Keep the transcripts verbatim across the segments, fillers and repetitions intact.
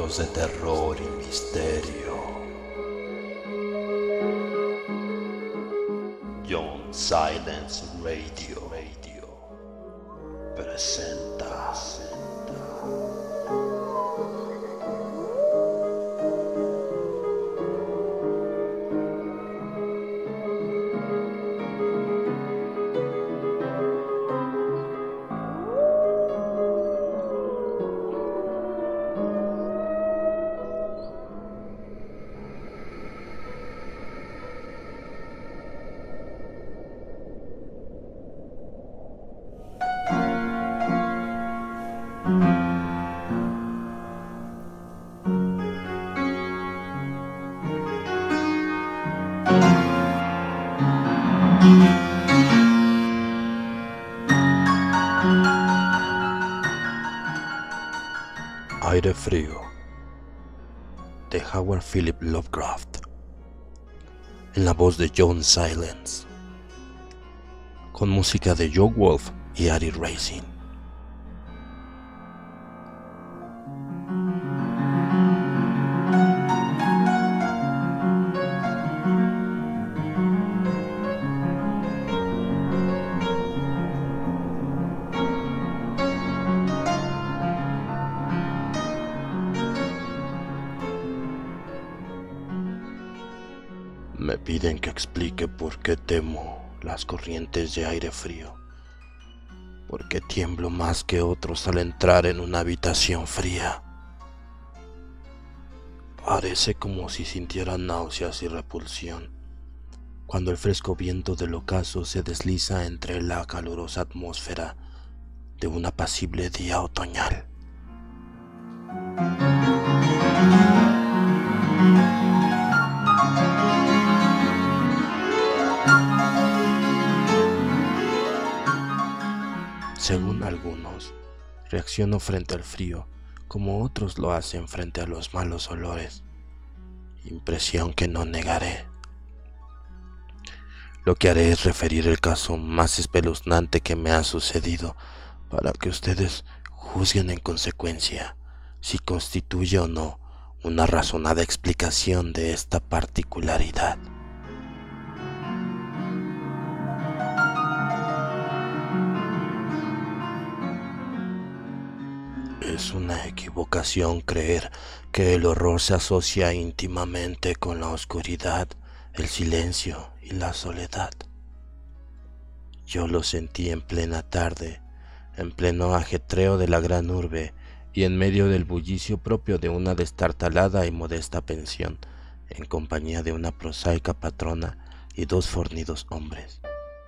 relatos de terror y misterio. John Silence Radio, Radio presenta, presenta. Aire frío de Howard Philip Lovecraft, en la voz de John Silence, con música de Joe Wolf y Ari Racing. Me piden que explique por qué temo las corrientes de aire frío, por qué tiemblo más que otros al entrar en una habitación fría. Parece como si sintiera náuseas y repulsión cuando el fresco viento del ocaso se desliza entre la calurosa atmósfera de un apacible día otoñal. Según algunos, reacciono frente al frío como otros lo hacen frente a los malos olores, impresión que no negaré. Lo que haré es referir el caso más espeluznante que me ha sucedido para que ustedes juzguen en consecuencia si constituye o no una razonada explicación de esta particularidad. Es una equivocación creer que el horror se asocia íntimamente con la oscuridad, el silencio y la soledad. Yo lo sentí en plena tarde, en pleno ajetreo de la gran urbe y en medio del bullicio propio de una destartalada y modesta pensión, en compañía de una prosaica patrona y dos fornidos hombres.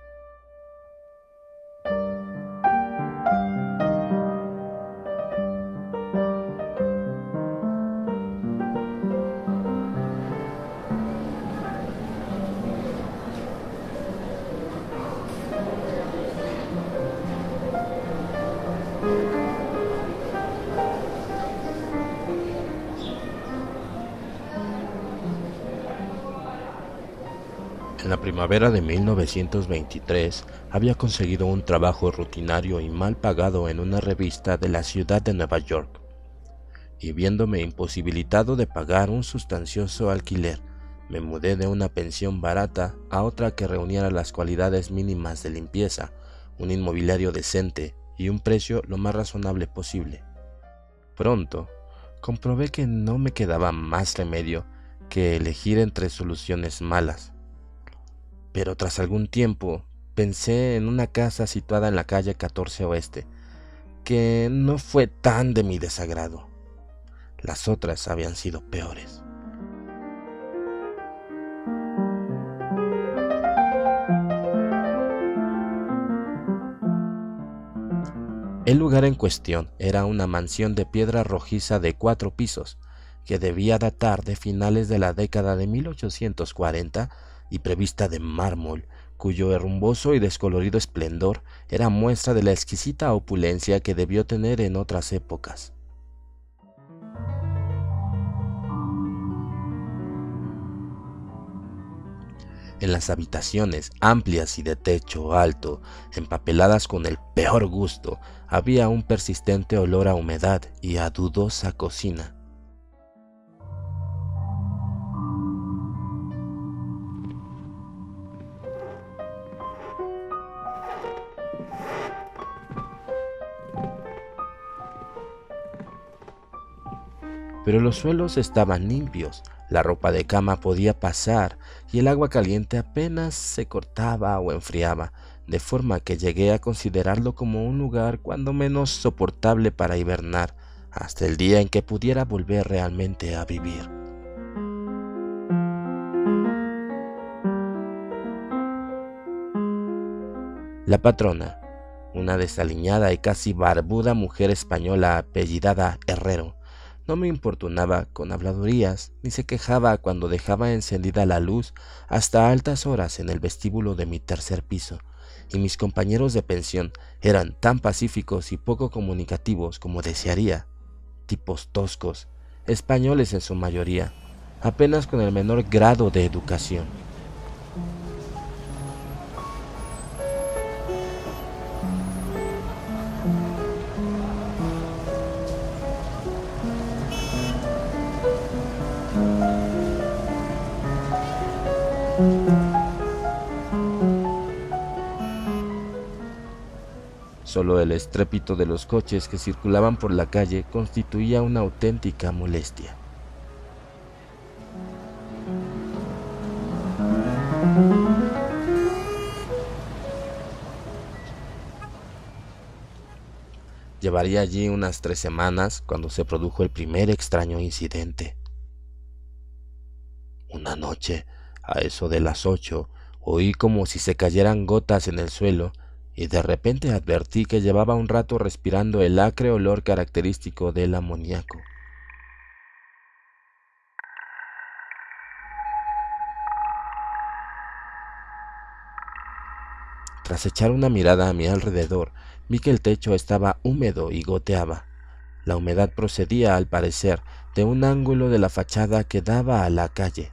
En la primavera de mil novecientos veintitrés había conseguido un trabajo rutinario y mal pagado en una revista de la ciudad de Nueva York, y viéndome imposibilitado de pagar un sustancioso alquiler, me mudé de una pensión barata a otra que reuniera las cualidades mínimas de limpieza, un inmobiliario decente y un precio lo más razonable posible. Pronto comprobé que no me quedaba más remedio que elegir entre soluciones malas. Pero tras algún tiempo pensé en una casa situada en la calle catorce Oeste, que no fue tan de mi desagrado. Las otras habían sido peores. El lugar en cuestión era una mansión de piedra rojiza de cuatro pisos, que debía datar de finales de la década de mil ochocientos cuarenta y prevista de mármol, cuyo herrumboso y descolorido esplendor era muestra de la exquisita opulencia que debió tener en otras épocas. En las habitaciones amplias y de techo alto, empapeladas con el peor gusto, había un persistente olor a humedad y a dudosa cocina. pero los suelos estaban limpios, la ropa de cama podía pasar y el agua caliente apenas se cortaba o enfriaba, de forma que llegué a considerarlo como un lugar cuando menos soportable para hibernar, hasta el día en que pudiera volver realmente a vivir. La patrona, una desaliñada y casi barbuda mujer española apellidada Herrero, no me importunaba con habladurías, ni se quejaba cuando dejaba encendida la luz hasta altas horas en el vestíbulo de mi tercer piso, y mis compañeros de pensión eran tan pacíficos y poco comunicativos como desearía, tipos toscos, españoles en su mayoría, apenas con el menor grado de educación. Solo el estrépito de los coches que circulaban por la calle constituía una auténtica molestia. Llevaría allí unas tres semanas cuando se produjo el primer extraño incidente. Una noche, a eso de las ocho, oí como si se cayeran gotas en el suelo y de repente advertí que llevaba un rato respirando el acre olor característico del amoníaco. Tras echar una mirada a mi alrededor, vi que el techo estaba húmedo y goteaba. La humedad procedía, al parecer, de un ángulo de la fachada que daba a la calle.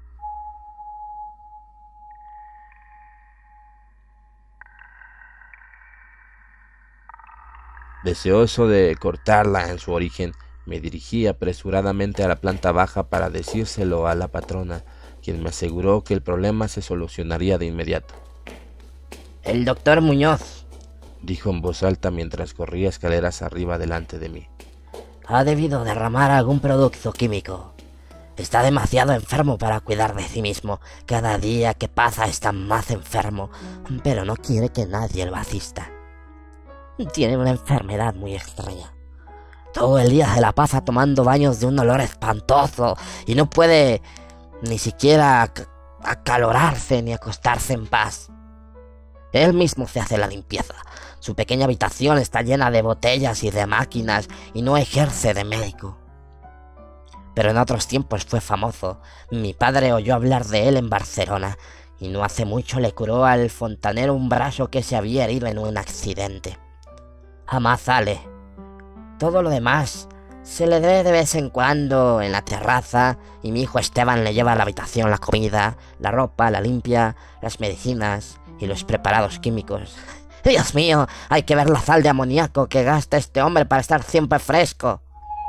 Deseoso de cortarla en su origen, me dirigí apresuradamente a la planta baja para decírselo a la patrona, quien me aseguró que el problema se solucionaría de inmediato. El doctor Muñoz, dijo en voz alta mientras corría escaleras arriba delante de mí. Ha debido derramar algún producto químico. Está demasiado enfermo para cuidar de sí mismo. Cada día que pasa está más enfermo, pero no quiere que nadie lo asista. Tiene una enfermedad muy extraña. Todo el día se la pasa tomando baños de un olor espantoso y no puede ni siquiera ac- acalorarse ni acostarse en paz. Él mismo se hace la limpieza. Su pequeña habitación está llena de botellas y de máquinas y no ejerce de médico. Pero en otros tiempos fue famoso. Mi padre oyó hablar de él en Barcelona y no hace mucho le curó al fontanero un brazo que se había herido en un accidente. Jamás sale. Todo lo demás se le ve de vez en cuando en la terraza y mi hijo Esteban le lleva a la habitación la comida, la ropa, la limpia, las medicinas y los preparados químicos. Dios mío, hay que ver la sal de amoníaco que gasta este hombre para estar siempre fresco.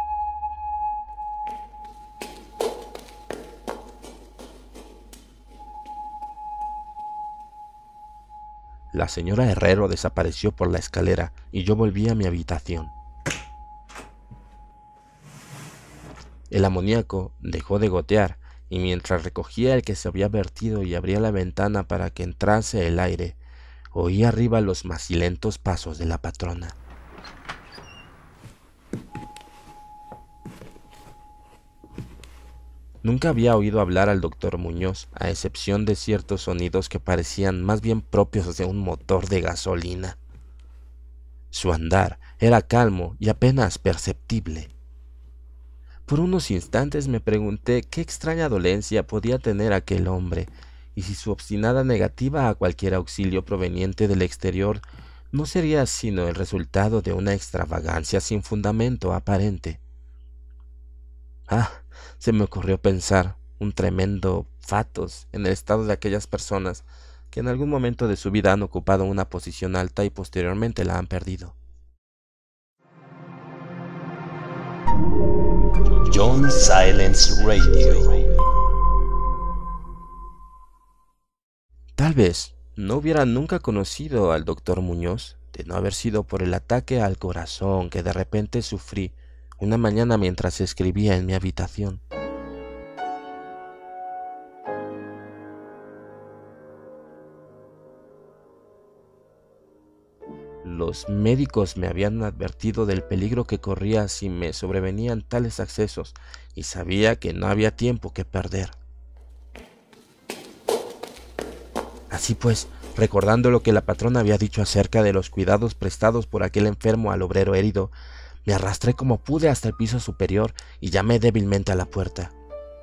La señora Herrero desapareció por la escalera y yo volví a mi habitación. El amoníaco dejó de gotear y mientras recogía el que se había vertido y abría la ventana para que entrase el aire, oí arriba los macilentos pasos de la patrona. Nunca había oído hablar al doctor Muñoz, a excepción de ciertos sonidos que parecían más bien propios de un motor de gasolina. Su andar era calmo y apenas perceptible. Por unos instantes me pregunté qué extraña dolencia podía tener aquel hombre, y si su obstinada negativa a cualquier auxilio proveniente del exterior no sería sino el resultado de una extravagancia sin fundamento aparente. Ah, se me ocurrió pensar un tremendo fatos en el estado de aquellas personas que en algún momento de su vida han ocupado una posición alta y posteriormente la han perdido. John Silence Radio. Tal vez no hubiera nunca conocido al doctor Muñoz de no haber sido por el ataque al corazón que de repente sufrí una mañana mientras escribía en mi habitación. Los médicos me habían advertido del peligro que corría si me sobrevenían tales accesos, y sabía que no había tiempo que perder. Así pues, recordando lo que la patrona había dicho acerca de los cuidados prestados por aquel enfermo al obrero herido, me arrastré como pude hasta el piso superior y llamé débilmente a la puerta.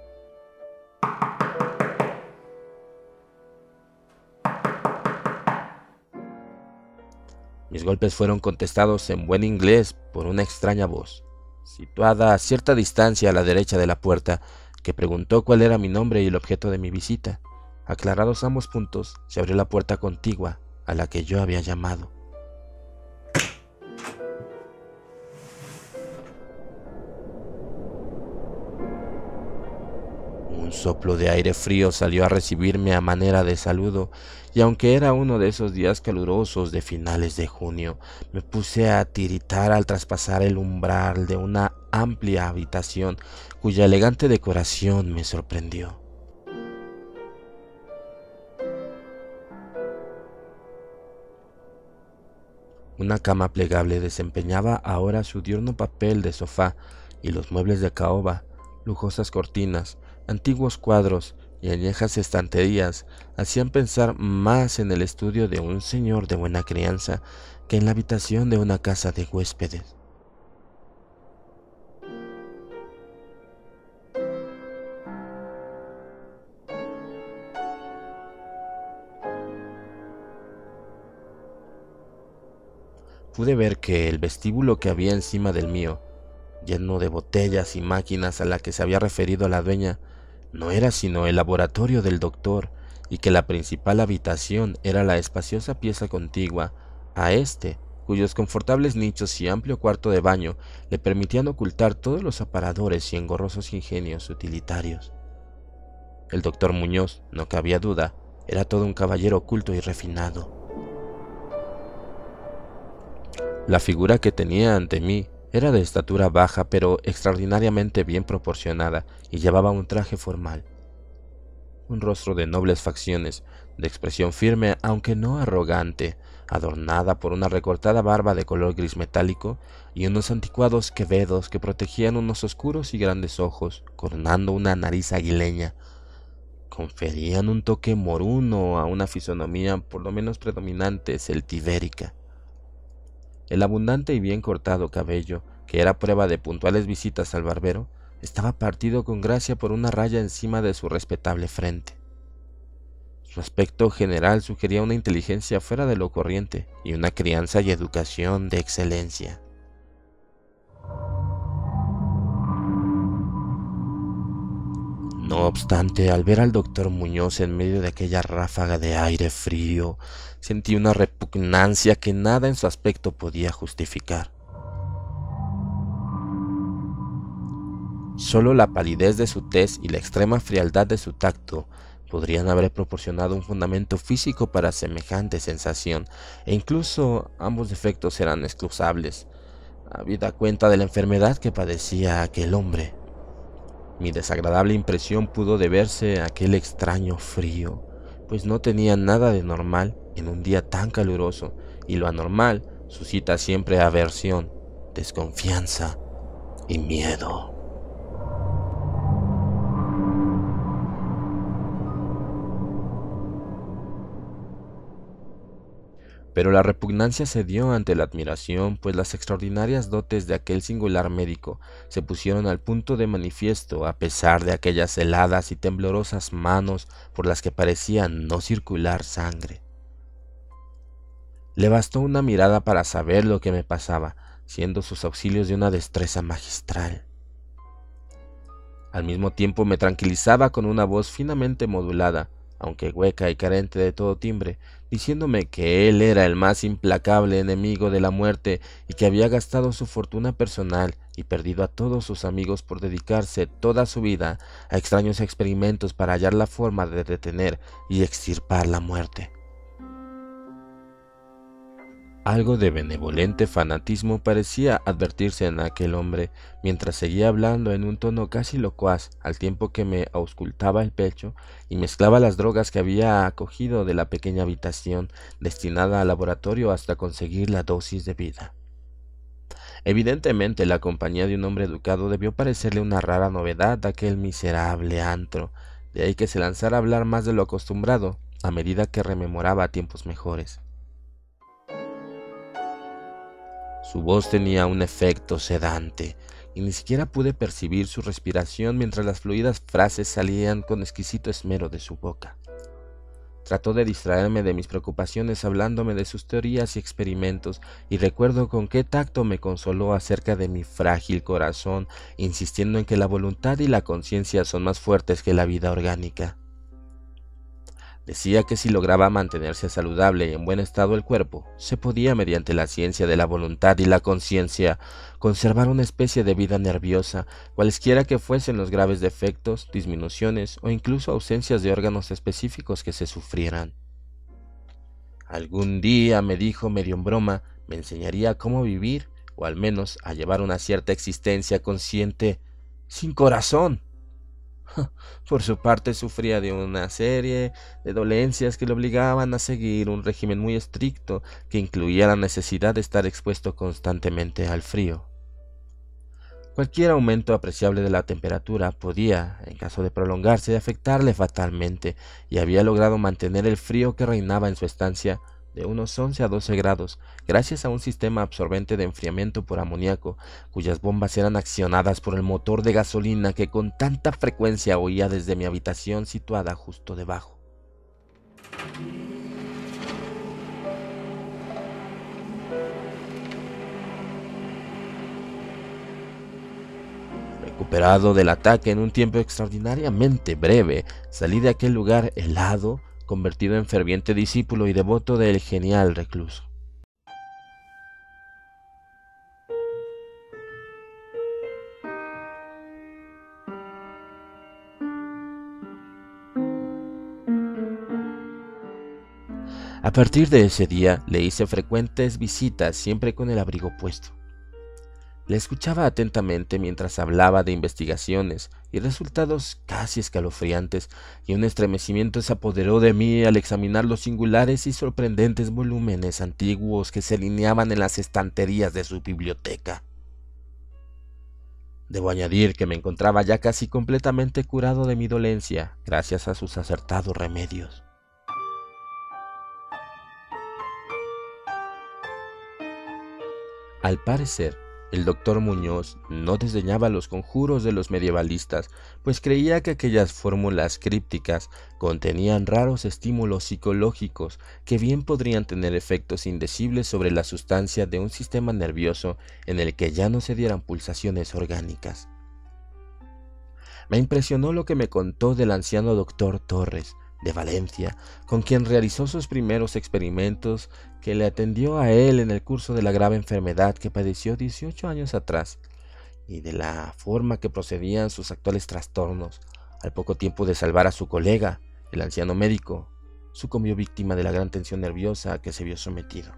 Mis golpes fueron contestados en buen inglés por una extraña voz, situada a cierta distancia a la derecha de la puerta, que preguntó cuál era mi nombre y el objeto de mi visita. Aclarados ambos puntos, se abrió la puerta contigua a la que yo había llamado. Un soplo de aire frío salió a recibirme a manera de saludo, y aunque era uno de esos días calurosos de finales de junio, me puse a tiritar al traspasar el umbral de una amplia habitación cuya elegante decoración me sorprendió. Una cama plegable desempeñaba ahora su diurno papel de sofá, y los muebles de caoba, lujosas cortinas, antiguos cuadros y añejas estanterías hacían pensar más en el estudio de un señor de buena crianza que en la habitación de una casa de huéspedes. Pude ver que el vestíbulo que había encima del mío, lleno de botellas y máquinas a la que se había referido la dueña, no era sino el laboratorio del doctor, y que la principal habitación era la espaciosa pieza contigua a este, cuyos confortables nichos y amplio cuarto de baño le permitían ocultar todos los aparadores y engorrosos ingenios utilitarios. El doctor Muñoz, no cabía duda, era todo un caballero culto y refinado. La figura que tenía ante mí era de estatura baja, pero extraordinariamente bien proporcionada, y llevaba un traje formal. Un rostro de nobles facciones, de expresión firme aunque no arrogante, adornada por una recortada barba de color gris metálico y unos anticuados quevedos que protegían unos oscuros y grandes ojos, coronando una nariz aguileña, conferían un toque moruno a una fisonomía por lo menos predominante celtibérica. El abundante y bien cortado cabello, que era prueba de puntuales visitas al barbero, estaba partido con gracia por una raya encima de su respetable frente. Su aspecto general sugería una inteligencia fuera de lo corriente y una crianza y educación de excelencia. No obstante, al ver al doctor Muñoz en medio de aquella ráfaga de aire frío, sentí una repugnancia que nada en su aspecto podía justificar. Solo la palidez de su tez y la extrema frialdad de su tacto podrían haber proporcionado un fundamento físico para semejante sensación, e incluso ambos defectos eran excusables, habida cuenta de la enfermedad que padecía aquel hombre. Mi desagradable impresión pudo deberse a aquel extraño frío, pues no tenía nada de normal en un día tan caluroso, y lo anormal suscita siempre aversión, desconfianza y miedo. Pero la repugnancia cedió ante la admiración, pues las extraordinarias dotes de aquel singular médico se pusieron al punto de manifiesto a pesar de aquellas heladas y temblorosas manos por las que parecía no circular sangre. Le bastó una mirada para saber lo que me pasaba, siendo sus auxilios de una destreza magistral. Al mismo tiempo me tranquilizaba con una voz finamente modulada, aunque hueca y carente de todo timbre, diciéndome que él era el más implacable enemigo de la muerte y que había gastado su fortuna personal y perdido a todos sus amigos por dedicarse toda su vida a extraños experimentos para hallar la forma de detener y extirpar la muerte. Algo de benevolente fanatismo parecía advertirse en aquel hombre, mientras seguía hablando en un tono casi locuaz, al tiempo que me auscultaba el pecho y mezclaba las drogas que había acogido de la pequeña habitación destinada al laboratorio hasta conseguir la dosis de vida. Evidentemente la compañía de un hombre educado debió parecerle una rara novedad a aquel miserable antro, de ahí que se lanzara a hablar más de lo acostumbrado, a medida que rememoraba tiempos mejores. Su voz tenía un efecto sedante, y ni siquiera pude percibir su respiración mientras las fluidas frases salían con exquisito esmero de su boca. Trató de distraerme de mis preocupaciones hablándome de sus teorías y experimentos, y recuerdo con qué tacto me consoló acerca de mi frágil corazón, insistiendo en que la voluntad y la conciencia son más fuertes que la vida orgánica. Decía que si lograba mantenerse saludable y en buen estado el cuerpo, se podía, mediante la ciencia de la voluntad y la conciencia, conservar una especie de vida nerviosa, cualesquiera que fuesen los graves defectos, disminuciones o incluso ausencias de órganos específicos que se sufrieran. Algún día, me dijo medio en broma, me enseñaría cómo vivir, o al menos a llevar una cierta existencia consciente, sin corazón. Por su parte sufría de una serie de dolencias que le obligaban a seguir un régimen muy estricto que incluía la necesidad de estar expuesto constantemente al frío. Cualquier aumento apreciable de la temperatura podía, en caso de prolongarse, afectarle fatalmente, y había logrado mantener el frío que reinaba en su estancia de unos once a doce grados, gracias a un sistema absorbente de enfriamiento por amoníaco, cuyas bombas eran accionadas por el motor de gasolina que con tanta frecuencia oía desde mi habitación situada justo debajo. Recuperado del ataque en un tiempo extraordinariamente breve, salí de aquel lugar helado, convertido en ferviente discípulo y devoto del genial recluso. A partir de ese día le hice frecuentes visitas, siempre con el abrigo puesto. Le escuchaba atentamente mientras hablaba de investigaciones y resultados casi escalofriantes, y un estremecimiento se apoderó de mí al examinar los singulares y sorprendentes volúmenes antiguos que se alineaban en las estanterías de su biblioteca. Debo añadir que me encontraba ya casi completamente curado de mi dolencia, gracias a sus acertados remedios. Al parecer, el doctor Muñoz no desdeñaba los conjuros de los medievalistas, pues creía que aquellas fórmulas crípticas contenían raros estímulos psicológicos que bien podrían tener efectos indecibles sobre la sustancia de un sistema nervioso en el que ya no se dieran pulsaciones orgánicas. Me impresionó lo que me contó del anciano doctor Torres, de Valencia, con quien realizó sus primeros experimentos, que le atendió a él en el curso de la grave enfermedad que padeció dieciocho años atrás, y de la forma que procedían sus actuales trastornos. Al poco tiempo de salvar a su colega, el anciano médico sucumbió víctima de la gran tensión nerviosa a que se vio sometido.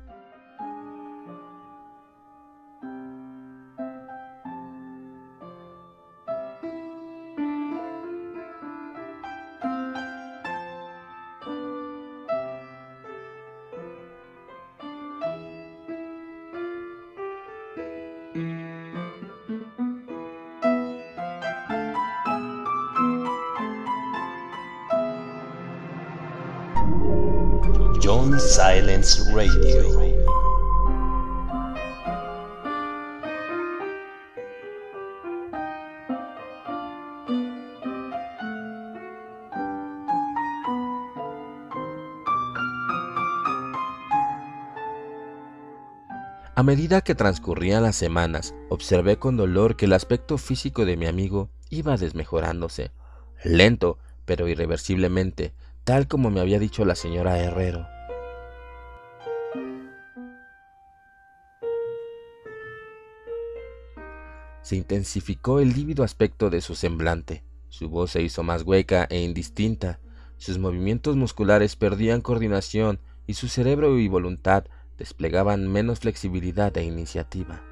John Silence Radio. A medida que transcurrían las semanas, observé con dolor que el aspecto físico de mi amigo iba desmejorándose, lento pero irreversiblemente, tal como me había dicho la señora Herrero. Se intensificó el lívido aspecto de su semblante, su voz se hizo más hueca e indistinta, sus movimientos musculares perdían coordinación y su cerebro y voluntad desplegaban menos flexibilidad e iniciativa.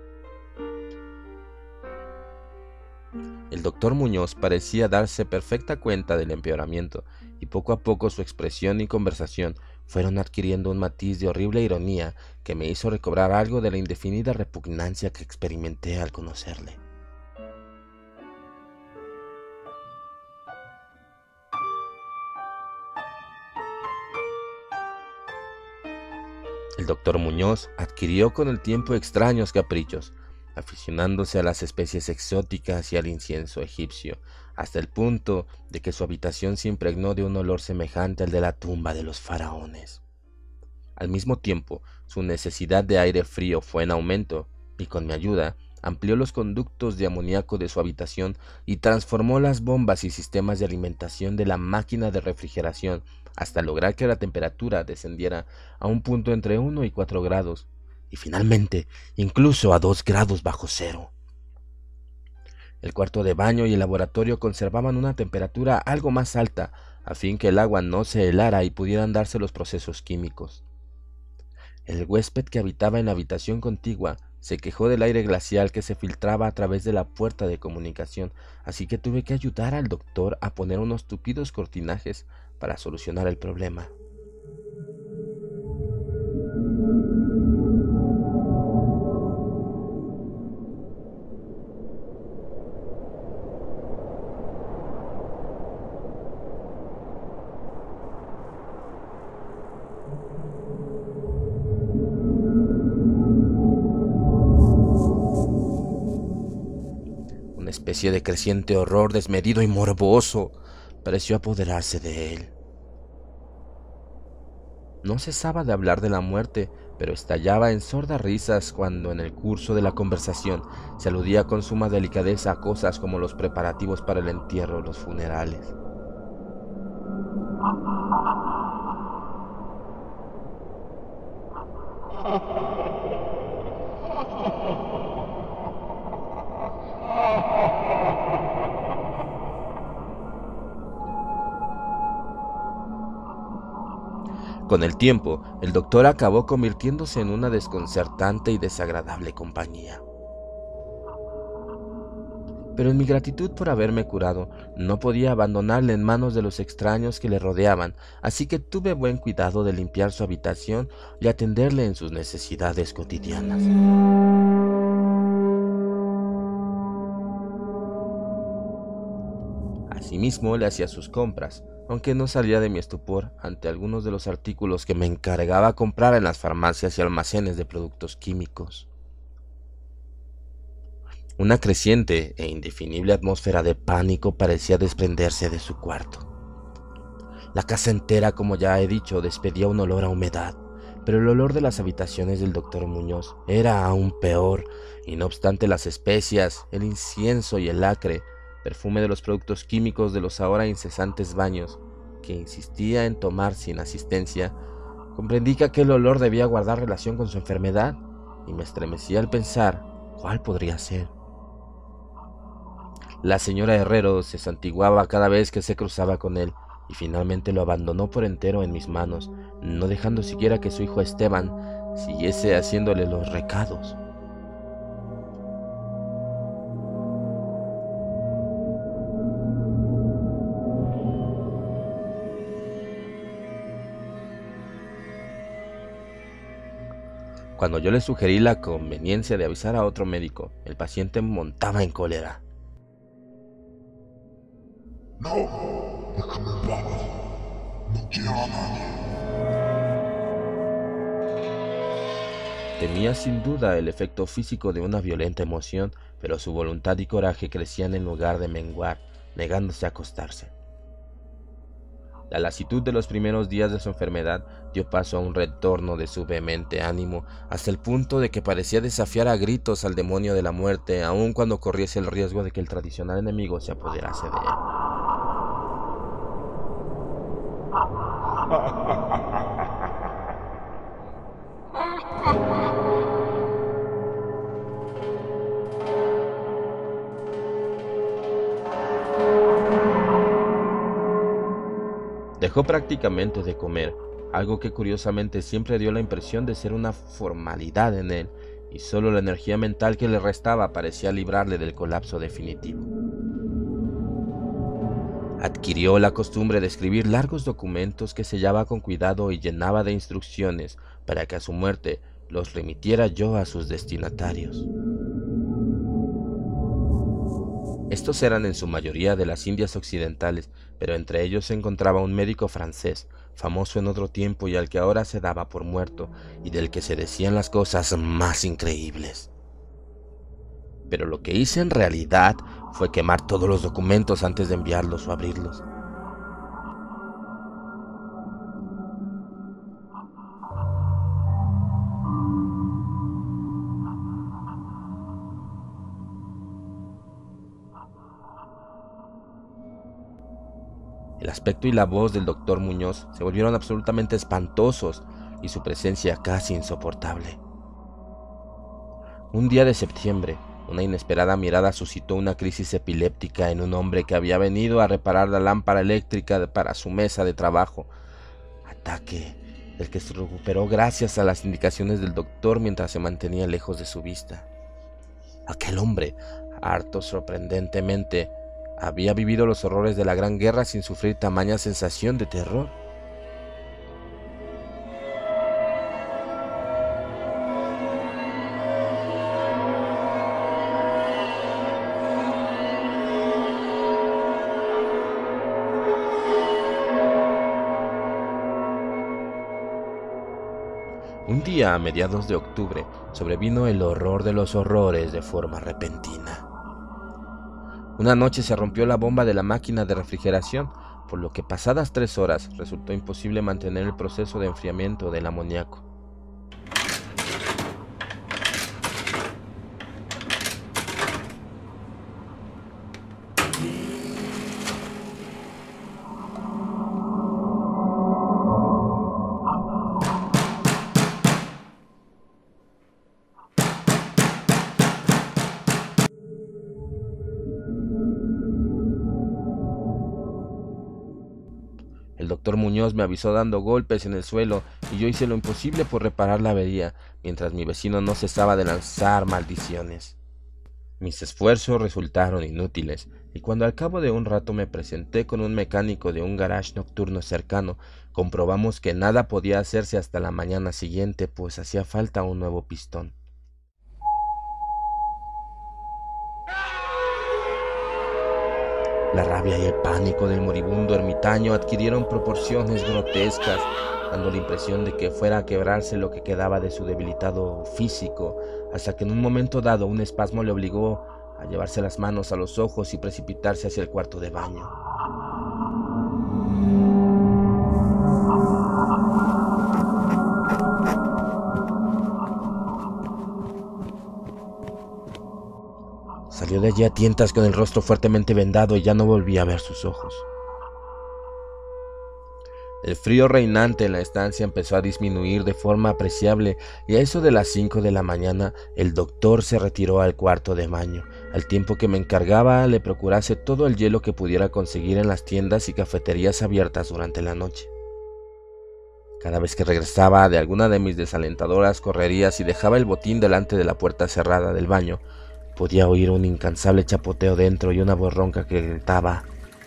El doctor Muñoz parecía darse perfecta cuenta del empeoramiento, y poco a poco su expresión y conversación fueron adquiriendo un matiz de horrible ironía que me hizo recobrar algo de la indefinida repugnancia que experimenté al conocerle. El doctor Muñoz adquirió con el tiempo extraños caprichos, aficionándose a las especies exóticas y al incienso egipcio, hasta el punto de que su habitación se impregnó de un olor semejante al de la tumba de los faraones. Al mismo tiempo, su necesidad de aire frío fue en aumento, y con mi ayuda, amplió los conductos de amoníaco de su habitación y transformó las bombas y sistemas de alimentación de la máquina de refrigeración hasta lograr que la temperatura descendiera a un punto entre uno y cuatro grados, y finalmente incluso a dos grados bajo cero. El cuarto de baño y el laboratorio conservaban una temperatura algo más alta, a fin que el agua no se helara y pudieran darse los procesos químicos. El huésped que habitaba en la habitación contigua se quejó del aire glacial que se filtraba a través de la puerta de comunicación, así que tuve que ayudar al doctor a poner unos tupidos cortinajes para solucionar el problema. Una especie de creciente horror desmedido y morboso pareció apoderarse de él. No cesaba de hablar de la muerte, pero estallaba en sordas risas cuando en el curso de la conversación se aludía con suma delicadeza a cosas como los preparativos para el entierro o los funerales. Con el tiempo, el doctor acabó convirtiéndose en una desconcertante y desagradable compañía. Pero en mi gratitud por haberme curado, no podía abandonarle en manos de los extraños que le rodeaban, así que tuve buen cuidado de limpiar su habitación y atenderle en sus necesidades cotidianas. Asimismo, le hacía sus compras, aunque no salía de mi estupor ante algunos de los artículos que me encargaba comprar en las farmacias y almacenes de productos químicos. Una creciente e indefinible atmósfera de pánico parecía desprenderse de su cuarto. La casa entera, como ya he dicho, despedía un olor a humedad, pero el olor de las habitaciones del doctor Muñoz era aún peor, y no obstante las especias, el incienso y el acre, perfume de los productos químicos de los ahora incesantes baños, que insistía en tomar sin asistencia, comprendí que aquel olor debía guardar relación con su enfermedad, y me estremecía al pensar cuál podría ser. La señora Herrero se santiguaba cada vez que se cruzaba con él, y finalmente lo abandonó por entero en mis manos, no dejando siquiera que su hijo Esteban siguiese haciéndole los recados. Cuando yo le sugerí la conveniencia de avisar a otro médico, el paciente montaba en cólera. No, déjame en paz. No quiero a nadie. Temía sin duda el efecto físico de una violenta emoción, pero su voluntad y coraje crecían en lugar de menguar, negándose a acostarse. La lasitud de los primeros días de su enfermedad dio paso a un retorno de su vehemente ánimo, hasta el punto de que parecía desafiar a gritos al demonio de la muerte, aun cuando corriese el riesgo de que el tradicional enemigo se apoderase de él. Dejó prácticamente de comer, algo que curiosamente siempre dio la impresión de ser una formalidad en él, y solo la energía mental que le restaba parecía librarle del colapso definitivo. Adquirió la costumbre de escribir largos documentos que sellaba con cuidado y llenaba de instrucciones para que a su muerte los remitiera yo a sus destinatarios. Estos eran en su mayoría de las Indias Occidentales, pero entre ellos se encontraba un médico francés, famoso en otro tiempo y al que ahora se daba por muerto, y del que se decían las cosas más increíbles. Pero lo que hice en realidad fue quemar todos los documentos antes de enviarlos o abrirlos. El aspecto y la voz del doctor Muñoz se volvieron absolutamente espantosos y su presencia casi insoportable. Un día de septiembre, una inesperada mirada suscitó una crisis epiléptica en un hombre que había venido a reparar la lámpara eléctrica para su mesa de trabajo. Ataque del que se recuperó gracias a las indicaciones del doctor mientras se mantenía lejos de su vista. Aquel hombre, harto sorprendentemente, había vivido los horrores de la Gran Guerra sin sufrir tamaña sensación de terror. Un día a mediados de octubre sobrevino el horror de los horrores de forma repentina. Una noche se rompió la bomba de la máquina de refrigeración, por lo que pasadas tres horas resultó imposible mantener el proceso de enfriamiento del amoníaco. El doctor Muñoz me avisó dando golpes en el suelo y yo hice lo imposible por reparar la avería, mientras mi vecino no cesaba de lanzar maldiciones. Mis esfuerzos resultaron inútiles, y cuando al cabo de un rato me presenté con un mecánico de un garage nocturno cercano, comprobamos que nada podía hacerse hasta la mañana siguiente, pues hacía falta un nuevo pistón. La rabia y el pánico del moribundo ermitaño adquirieron proporciones grotescas, dando la impresión de que fuera a quebrarse lo que quedaba de su debilitado físico, hasta que en un momento dado un espasmo le obligó a llevarse las manos a los ojos y precipitarse hacia el cuarto de baño. Salió de allí a tientas con el rostro fuertemente vendado y ya no volví a ver sus ojos. El frío reinante en la estancia empezó a disminuir de forma apreciable y a eso de las cinco de la mañana el doctor se retiró al cuarto de baño, al tiempo que me encargaba le procurase todo el hielo que pudiera conseguir en las tiendas y cafeterías abiertas durante la noche. Cada vez que regresaba de alguna de mis desalentadoras correrías y dejaba el botín delante de la puerta cerrada del baño, podía oír un incansable chapoteo dentro y una voz ronca que gritaba: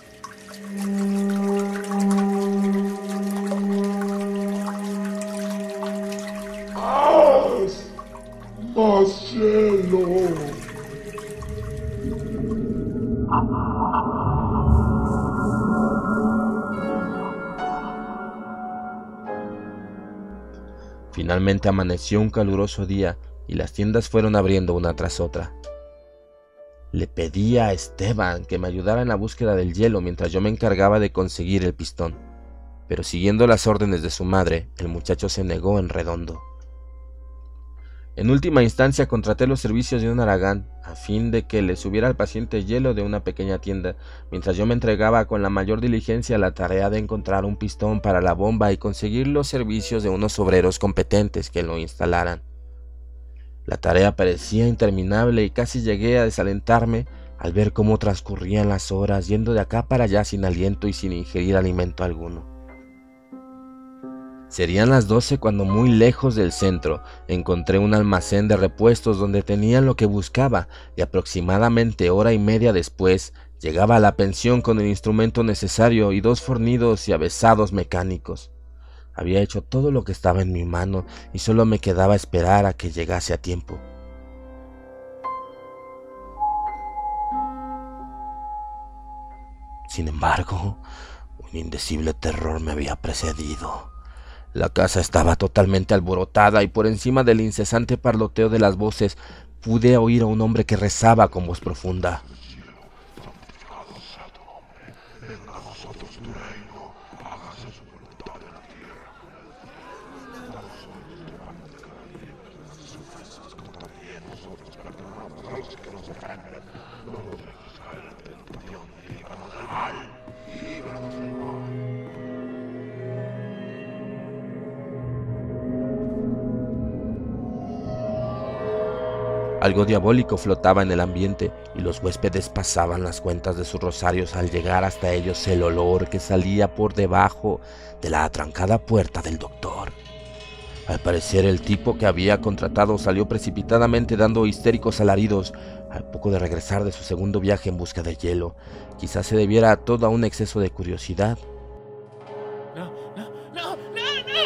¡Más! ¡Más hielo! Finalmente amaneció un caluroso día y las tiendas fueron abriendo una tras otra. Le pedí a Esteban que me ayudara en la búsqueda del hielo mientras yo me encargaba de conseguir el pistón, pero siguiendo las órdenes de su madre, el muchacho se negó en redondo. En última instancia contraté los servicios de un haragán a fin de que le subiera al paciente hielo de una pequeña tienda, mientras yo me entregaba con la mayor diligencia a la tarea de encontrar un pistón para la bomba y conseguir los servicios de unos obreros competentes que lo instalaran. La tarea parecía interminable y casi llegué a desalentarme al ver cómo transcurrían las horas yendo de acá para allá sin aliento y sin ingerir alimento alguno. Serían las doce cuando, muy lejos del centro, encontré un almacén de repuestos donde tenía lo que buscaba, y aproximadamente hora y media después llegaba a la pensión con el instrumento necesario y dos fornidos y avesados mecánicos. Había hecho todo lo que estaba en mi mano y solo me quedaba esperar a que llegase a tiempo. Sin embargo, un indecible terror me había precedido. La casa estaba totalmente alborotada y por encima del incesante parloteo de las voces pude oír a un hombre que rezaba con voz profunda. Algo diabólico flotaba en el ambiente y los huéspedes pasaban las cuentas de sus rosarios al llegar hasta ellos el olor que salía por debajo de la atrancada puerta del doctor. Al parecer el tipo que había contratado salió precipitadamente dando histéricos alaridos al poco de regresar de su segundo viaje en busca de hielo. Quizás se debiera a todo a un exceso de curiosidad. No, no, no, no, no.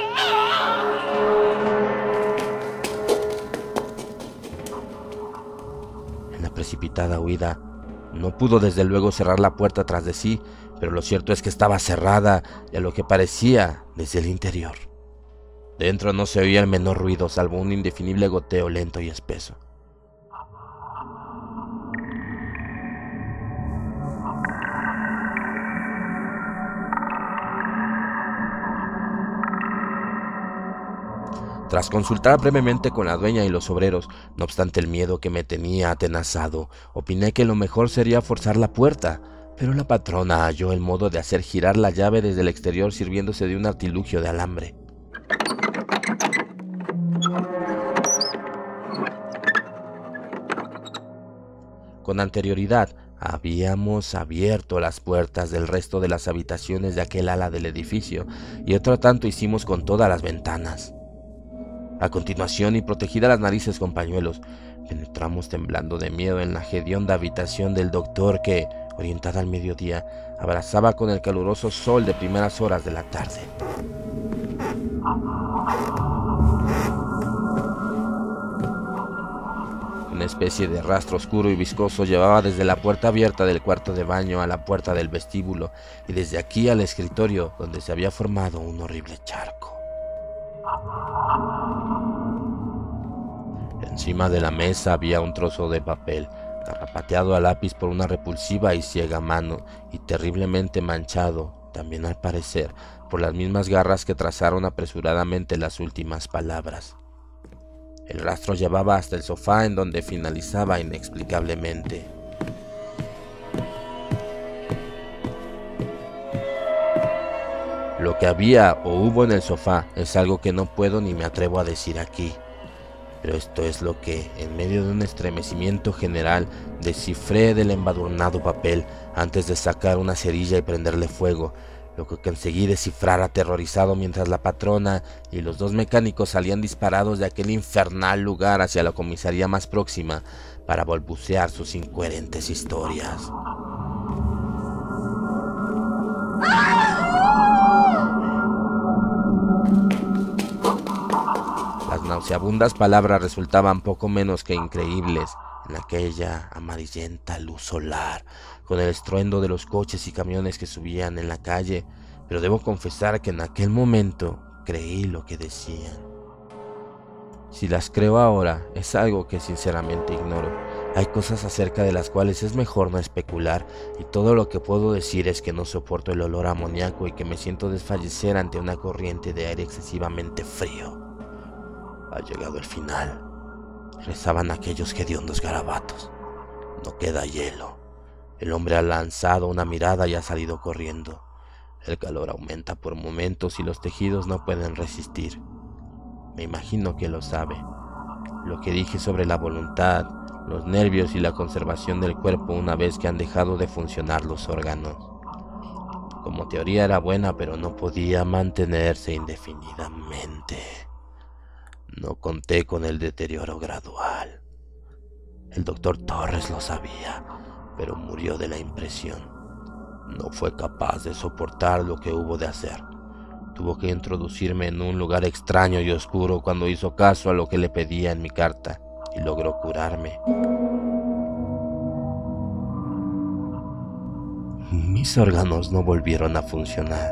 En la precipitada huida, no pudo desde luego cerrar la puerta tras de sí, pero lo cierto es que estaba cerrada y a lo que parecía desde el interior. Dentro no se oía el menor ruido, salvo un indefinible goteo lento y espeso. Tras consultar brevemente con la dueña y los obreros, no obstante el miedo que me tenía atenazado, opiné que lo mejor sería forzar la puerta, pero la patrona halló el modo de hacer girar la llave desde el exterior sirviéndose de un artilugio de alambre. Con anterioridad, habíamos abierto las puertas del resto de las habitaciones de aquel ala del edificio, y otro tanto hicimos con todas las ventanas. A continuación, y protegidas las narices con pañuelos, penetramos temblando de miedo en la hedionda habitación del doctor que, orientada al mediodía, abrazaba con el caluroso sol de primeras horas de la tarde. Una especie de rastro oscuro y viscoso llevaba desde la puerta abierta del cuarto de baño a la puerta del vestíbulo y desde aquí al escritorio, donde se había formado un horrible charco. Encima de la mesa había un trozo de papel, garrapateado a lápiz por una repulsiva y ciega mano, y terriblemente manchado, también al parecer, por las mismas garras que trazaron apresuradamente las últimas palabras. El rastro llevaba hasta el sofá, en donde finalizaba inexplicablemente. Lo que había o hubo en el sofá es algo que no puedo ni me atrevo a decir aquí. Pero esto es lo que, en medio de un estremecimiento general, descifré del embadurnado papel antes de sacar una cerilla y prenderle fuego, lo que conseguí descifrar aterrorizado mientras la patrona y los dos mecánicos salían disparados de aquel infernal lugar hacia la comisaría más próxima para balbucear sus incoherentes historias. Las nauseabundas palabras resultaban poco menos que increíbles en aquella amarillenta luz solar, con el estruendo de los coches y camiones que subían en la calle, pero debo confesar que en aquel momento creí lo que decían. Si las creo ahora, es algo que sinceramente ignoro. Hay cosas acerca de las cuales es mejor no especular, y todo lo que puedo decir es que no soporto el olor a amoníaco y que me siento desfallecer ante una corriente de aire excesivamente frío. Ha llegado el final, rezaban aquellos hediondos garabatos. No queda hielo. El hombre ha lanzado una mirada y ha salido corriendo. El calor aumenta por momentos y los tejidos no pueden resistir. Me imagino que lo sabe. Lo que dije sobre la voluntad, los nervios y la conservación del cuerpo una vez que han dejado de funcionar los órganos. Como teoría era buena, pero no podía mantenerse indefinidamente. No conté con el deterioro gradual. El doctor Torres lo sabía, pero murió de la impresión. No fue capaz de soportar lo que hubo de hacer. Tuvo que introducirme en un lugar extraño y oscuro cuando hizo caso a lo que le pedía en mi carta y logró curarme. Mis órganos no volvieron a funcionar.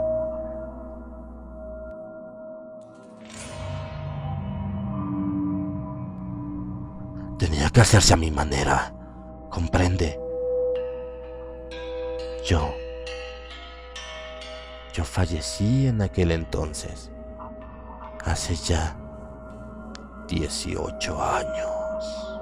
Tenía que hacerse a mi manera, ¿comprende? Yo, yo fallecí en aquel entonces, hace ya dieciocho años.